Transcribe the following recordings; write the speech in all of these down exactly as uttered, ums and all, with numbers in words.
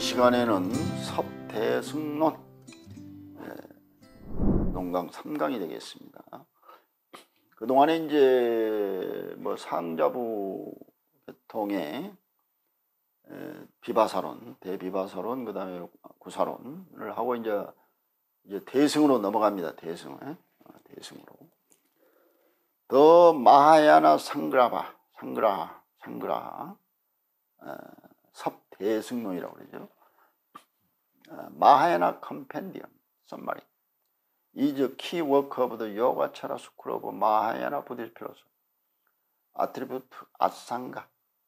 시간에는 섭대승론 농강 삼 강이 되겠습니다. 그동안에 이제 뭐 상자부 계통의 비바사론, 대비바사론, 그 다음에 구사론을 하고 이제 이제 대승으로 넘어갑니다. 대승, 대승으로. 더 마하야나 상그라바, 상그라, 상그라, 섭대승론이라고 그러죠. 마하야나 컴펜디엄, 썸마리. is a key work of the Yogacara School of Mahayana Buddhist philosophy. Attribute Asanga.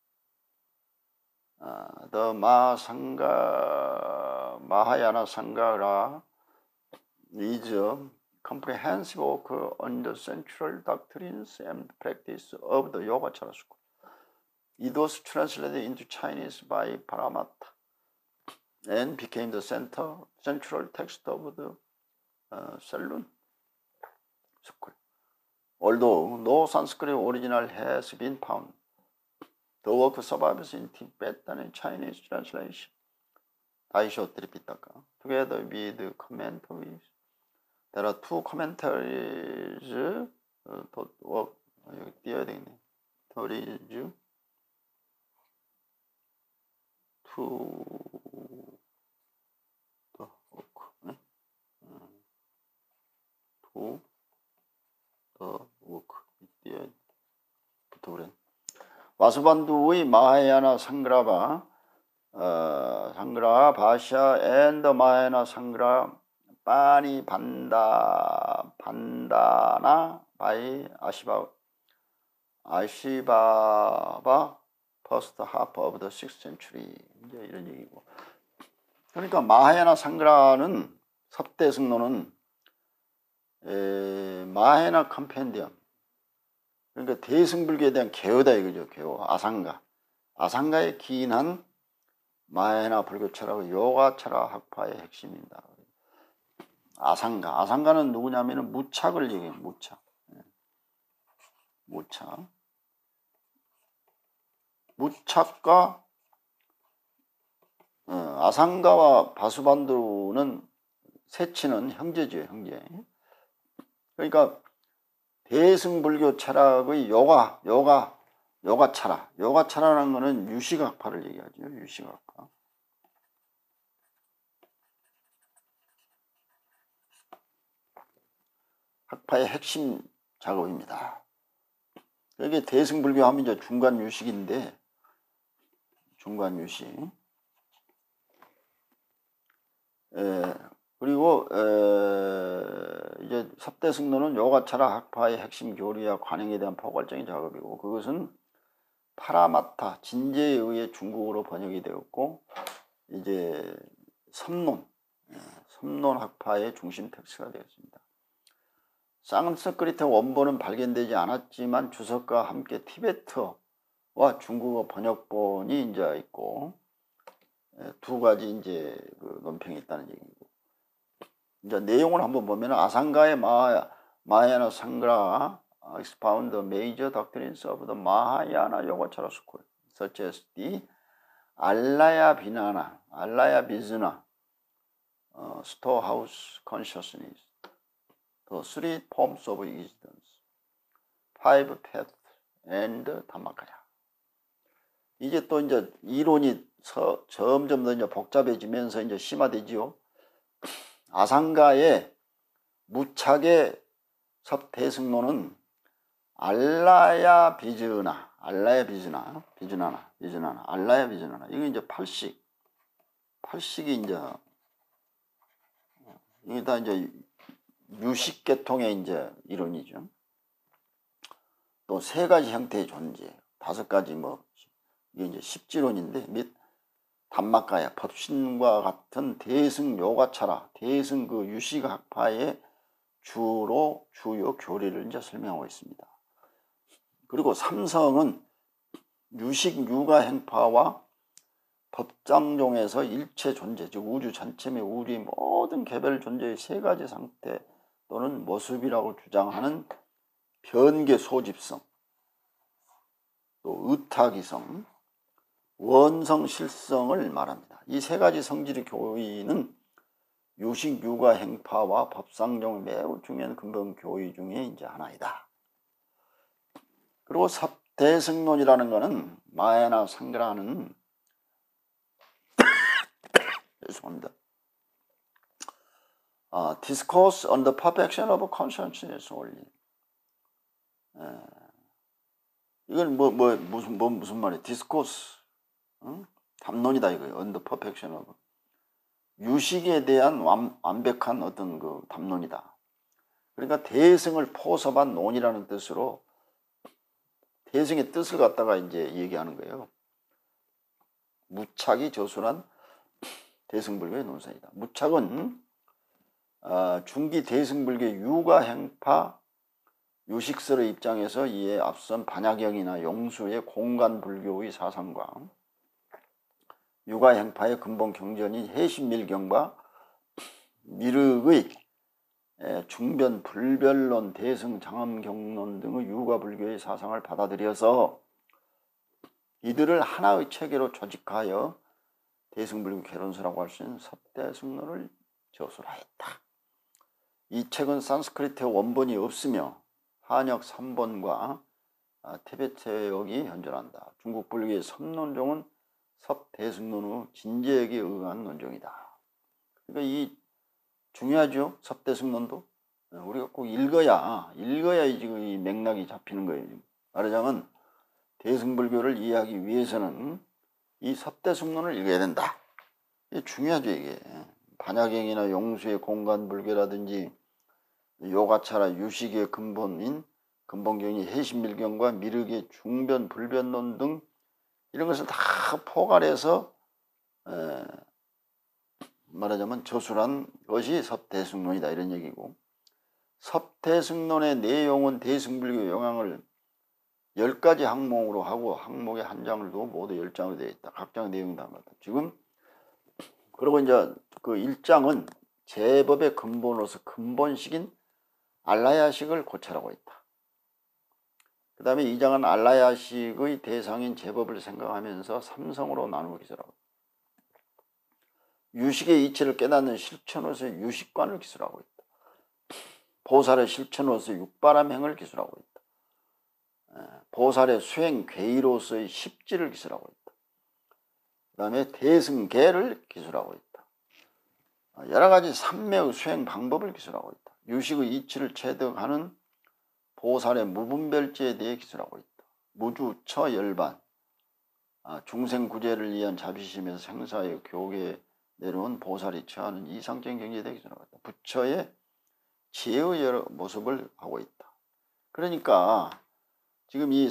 Uh, the Mahasanga, Mahayana Sangha is a comprehensive work on the central doctrines and practice of the Yogacara School. It was translated into Chinese by Paramatta and became the center, central text of the Uh, Salon School. Although no Sanskrit original has been found, the work survives in Tibetan and Chinese translation. 다이쇼 트리피타카. Together with commentaries, there are two commentaries. Uh, 더, 어, 여기 띄어야 되겠네. There is two. 더 워크 부터 와수반두의 마하야나 상그라바 어, 상그라 바샤 앤더 마하야나 상그라 빠니 반다 반다나 바이 아시바 아시바바 퍼스트 하프 오브 더 식스 센츄리 이제 이런 얘기고. 그러니까 마하야나 상그라는 섭대승론은 에, 마하야나 컴펜디엄, 그러니까 대승불교에 대한 개요다 이거죠. 개요, 아상가. 아상가에 기인한 마하야나 불교철학의 요가철학 학파의 핵심입니다. 아상가. 아상가는 누구냐면은 무착을 얘기해요. 무착. 무착. 무착과 어, 아상가와 바수반두는 세치는 형제죠. 형제. 그러니까 대승불교 철학의 요가, 요가, 요가 철학. 요가 철학이라는 것은 유식학파를 얘기하죠. 유식학파. 학파의 핵심 작업입니다. 이게 대승불교 하면 이제 중간 유식인데, 중간 유식. 에, 그리고 에, 이제 섭대승론은 요가철학 학파의 핵심 교리와 관행에 대한 포괄적인 작업이고, 그것은 파라마타 진제에 의해 중국어로 번역이 되었고, 이제 섬론, 섬론 학파의 중심 텍스트가 되었습니다. 산스크리트 원본은 발견되지 않았지만 주석과 함께 티베트와 중국어 번역본이 이제 있고, 두 가지 이제 그 논평이 있다는 얘기고. 이제 내용을 한번 보면 아상가의 마하, 마하야나 상그라 expound the major doctrines of the Mahayana Yogacara School, such as the Alaya Vinana, Alaya Vijnana, uh, Storehouse Consciousness, the three forms of existence, five paths, and Dhammakaya. 이제 또 이제 이론이 서, 점점 더 이제 복잡해지면서 이제 심화되지요. 아상가의 무착의 섭대승론은 알라야 비즈나, 알라야 비즈나, 비즈나나, 비즈나나, 알라야 비즈나나. 이게 이제 팔식, 팔식이 이제 이게 다 이제 유식계통의 이제 이론이죠. 또 세 가지 형태의 존재, 다섯 가지 뭐 이게 이제 십지론인데 및 담마가야, 법신과 같은 대승 요가철학, 대승 그 유식학파의 주로 주요 교리를 이제 설명하고 있습니다. 그리고 삼성은 유식 유가 행파와 법장종에서 일체 존재, 즉 우주 전체 및 우주의 모든 개별 존재의 세 가지 상태 또는 모습이라고 주장하는 변계 소집성, 또 의타기성, 원성, 실성을 말합니다. 이 세 가지 성질의 교의는 유식, 유가, 행파와 법상종 매우 중요한 근본 교의 중에 이제 하나이다. 그리고 섭대승론이라는 것은 마야나 상가라는 죄송합니다. 아, Discourse on the Perfection of Consciousness only. 에, 이건 뭐, 뭐, 무슨, 뭐, 무슨 말이에요? Discourse. 응? 담론이다, 이거예요. On the Perfection of. 유식에 대한 완, 완벽한 어떤 그 담론이다. 그러니까 대승을 포섭한 논이라는 뜻으로 대승의 뜻을 갖다가 이제 얘기하는 거예요. 무착이 저술한 대승불교의 논설이다. 무착은 어, 중기 대승불교 유가행파 유식설의 입장에서 이에 앞선 반야경이나 용수의 공간불교의 사상과 유가행파의 근본 경전인 해심밀경과 미륵의 중변 불별론, 대승, 장엄경론 등의 유가불교의 사상을 받아들여서 이들을 하나의 체계로 조직하여 대승불교 개론서라고 할 수 있는 섭대승론을 저술하였다. 이 책은 산스크리트 원본이 없으며 한역 삼 번과 티베트역이 현존한다. 중국 불교의 섭론종은 섭대승론 후 진제역에 의한 논종이다. 그러니까 이 중요하죠. 섭대승론도 우리가 꼭 읽어야 읽어야 지금 이 맥락이 잡히는 거예요. 말하자면 대승불교를 이해하기 위해서는 이 섭대승론을 읽어야 된다. 이게 중요하죠. 이게 반야경이나 용수의 공간불교라든지 요가차라 유식의 근본인 근본경이 해심밀경과 미륵의 중변 불변론 등 이런 것을 다 포괄해서 에, 말하자면 저술한 것이 섭대승론이다 이런 얘기고, 섭대승론의 내용은 대승불교 영향을 열 가지 항목으로 하고 항목에 한 장을 두고 모두 열 장으로 되어 있다. 각 장의 내용이 담았다. 지금 그리고 이제 그 일 장은 제법의 근본으로서 근본식인 알라야식을 고찰하고 있다. 그 다음에 이 장은 알라야식의 대상인 제법을 생각하면서 삼성으로 나누고 기술하고 있다. 유식의 이치를 깨닫는 실천으로서 유식관을 기술하고 있다. 보살의 실천으로서 육바람행을 기술하고 있다. 보살의 수행 괴의로서의 십지를 기술하고 있다. 그 다음에 대승계를 기술하고 있다. 여러 가지 삼매의 수행 방법을 기술하고 있다. 유식의 이치를 체득하는 보살의 무분별지에 대해 기술하고 있다. 무주, 처, 열반, 중생구제를 위한 자비심에서 생사의 교계에 내려온 보살이 처하는 이상적인 경지에 대해 기술하고 있다. 부처의 지혜의 여러 모습을 하고 있다. 그러니까 지금 이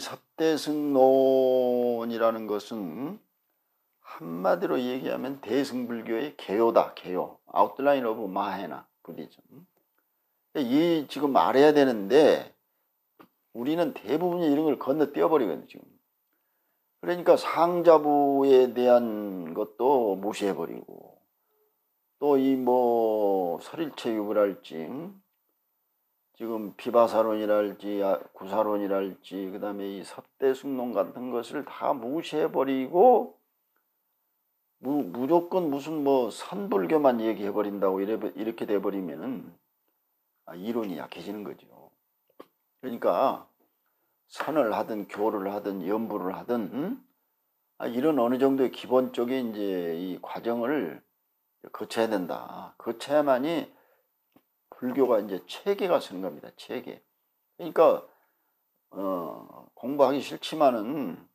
섭대승론이라는 것은 한마디로 얘기하면 대승불교의 개요다. 개요. 아웃라인 오브 마헤나 부디즘. 이 지금 알아야 되는데 우리는 대부분이 이런 걸 건너뛰어버리거든요. 지금. 그러니까 상자부에 대한 것도 무시해버리고 또 이 뭐 설일체 유불할지 지금 비바사론이랄지 구사론이랄지 그 다음에 이 섭대승론 같은 것을 다 무시해버리고 무, 무조건 무슨 뭐 선불교만 얘기해버린다고 이래, 이렇게 돼버리면은 아, 이론이 약해지는 거죠. 그러니까 선을 하든 교를 하든 연부를 하든 음? 아, 이런 어느 정도의 기본적인 이제 이 과정을 거쳐야 된다. 거쳐야만이 불교가 이제 체계가 서는 겁니다. 체계. 그러니까 어, 공부하기 싫지만은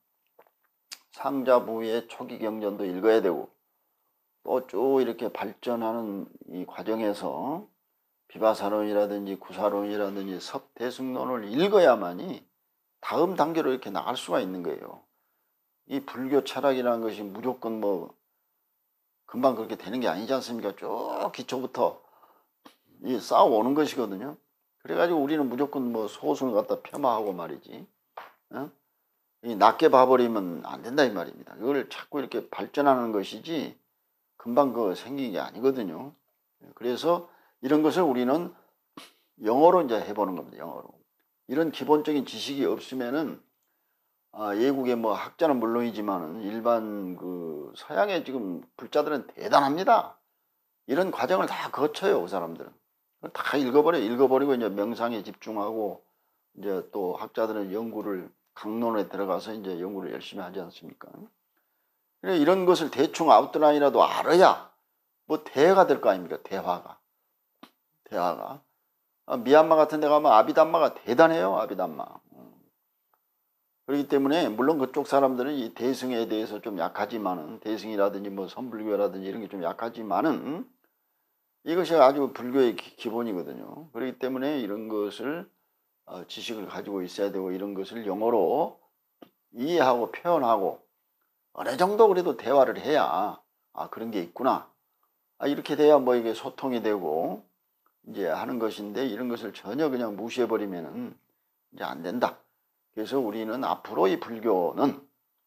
상자부의 초기 경전도 읽어야 되고 또 쭉 이렇게 발전하는 이 과정에서 비바사론이라든지 구사론이라든지 섭대승론을 읽어야만이 다음 단계로 이렇게 나갈 수가 있는 거예요. 이 불교 철학이라는 것이 무조건 뭐 금방 그렇게 되는 게 아니지 않습니까? 쭉 기초부터 이 쌓아오는 것이거든요. 그래가지고 우리는 무조건 뭐 소승을 갖다 폄하하고 말이지. 어? 이 낮게 봐버리면 안 된다 이 말입니다. 이걸 자꾸 이렇게 발전하는 것이지 금방 그 생긴 게 아니거든요. 그래서 이런 것을 우리는 영어로 이제 해보는 겁니다. 영어로. 이런 기본적인 지식이 없으면은 아, 외국의 뭐 학자는 물론이지만은 일반 그 서양의 지금 불자들은 대단합니다. 이런 과정을 다 거쳐요, 그 사람들은. 다 읽어버려. 읽어버리고 이제 명상에 집중하고 이제 또 학자들은 연구를 강론에 들어가서 이제 연구를 열심히 하지 않습니까? 그래 이런 것을 대충 아웃라인이라도 알아야 뭐 대화가 될 거 아닙니까? 대화가. 대화가. 아, 미얀마 같은 데 가면 아비담마가 대단해요, 아비담마. 그렇기 때문에 물론 그쪽 사람들은 이 대승에 대해서 좀 약하지만은 대승이라든지 뭐 선불교라든지 이런 게 좀 약하지만은 이것이 아주 불교의 기본이거든요. 그렇기 때문에 이런 것을 어, 지식을 가지고 있어야 되고 이런 것을 영어로 이해하고 표현하고 어느 정도 그래도 대화를 해야 아 그런 게 있구나. 아, 이렇게 돼야 뭐 이게 소통이 되고 이제 하는 것인데 이런 것을 전혀 그냥 무시해 버리면은 이제 안 된다. 그래서 우리는 앞으로 이 불교는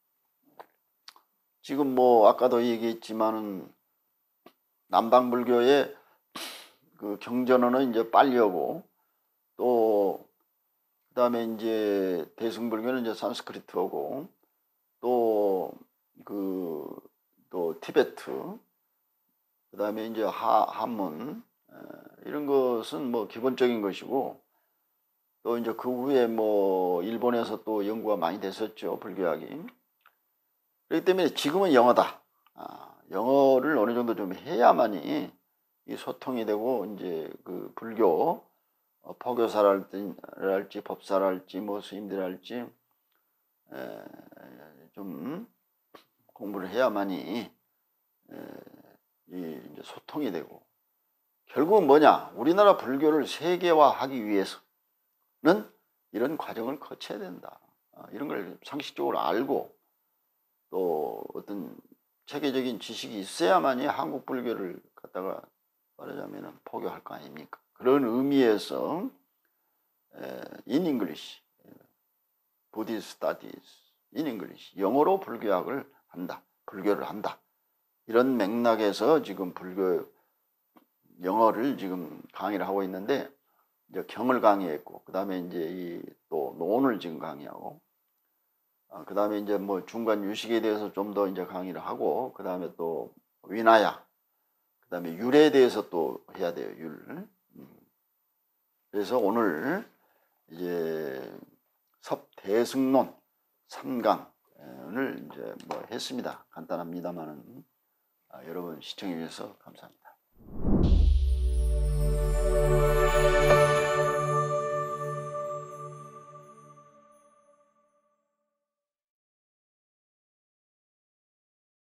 지금 뭐 아까도 얘기했지만은 남방불교의 그 경전어는 이제 빨리어고 또 그다음에 이제 대승불교는 이제 산스크리트어고 또 그 또 티베트 그다음에 이제 하, 한문 이런 것은 뭐 기본적인 것이고 또 이제 그 후에 뭐 일본에서 또 연구가 많이 됐었죠, 불교학이. 그렇기 때문에 지금은 영어다. 아, 영어를 어느 정도 좀 해야만이 이 소통이 되고 이제 그 불교 어, 포교사랄지 법사랄지 뭐 스님들할지 좀 공부를 해야만이 에, 이 이제 소통이 되고 결국은 뭐냐? 우리나라 불교를 세계화하기 위해서는 이런 과정을 거쳐야 된다. 아, 이런 걸 상식적으로 알고 또 어떤 체계적인 지식이 있어야만이 한국 불교를 갖다가 말하자면 포교할 거 아닙니까? 그런 의미에서 in English, Buddhist studies in English, 영어로 불교학을 한다, 불교를 한다. 이런 맥락에서 지금 불교 영어를 지금 강의를 하고 있는데 이제 경을 강의했고 그 다음에 이제 이 또 논을 지금 강의하고 아, 그 다음에 이제 뭐 중간 유식에 대해서 좀 더 이제 강의를 하고 그 다음에 또 위나야 그 다음에 율에 대해서 또 해야 돼요, 율. 그래서 오늘 이제 섭대승론 삼 강을 이제 뭐 했습니다만 간단합니다만은 아, 여러분 시청해 주셔서 감사합니다.